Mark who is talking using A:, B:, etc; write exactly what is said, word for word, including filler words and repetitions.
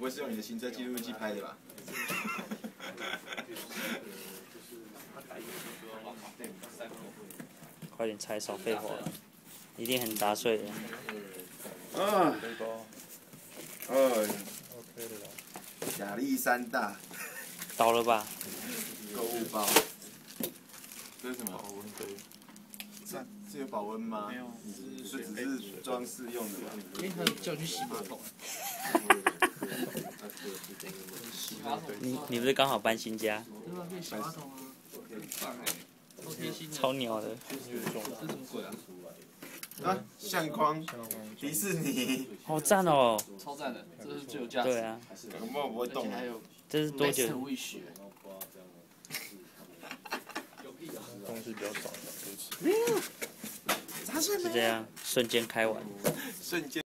A: 会是用你的行车记录器拍的吧？
B: 快点拆，少废话，一定很杂碎的。
A: 啊，哦，
C: OK 的啦。
A: 亚历山大
B: 倒了吧？
A: 购物包，这是什么？
C: 保温杯。
A: 这这有保温吗？
D: 没有，
A: 这只是装饰用的吧？
D: 因为他叫我去洗马桶。洗马桶。
B: 你你不是刚好搬新家？
D: 对吧？可以洗马桶啊。很棒哎，超贴心的。
B: 超鸟的。
D: 这是什么鬼啊？
A: 啊，相框，迪士尼，
B: 好赞哦！
D: 超赞的，这是最有价值。
B: 对啊，
A: 恐怕我不会动啊。
D: 还有
B: 这是多久？
C: 东西比较少，可以吃。
A: 砸碎没？
B: 就这样，瞬间开完。
A: 瞬间。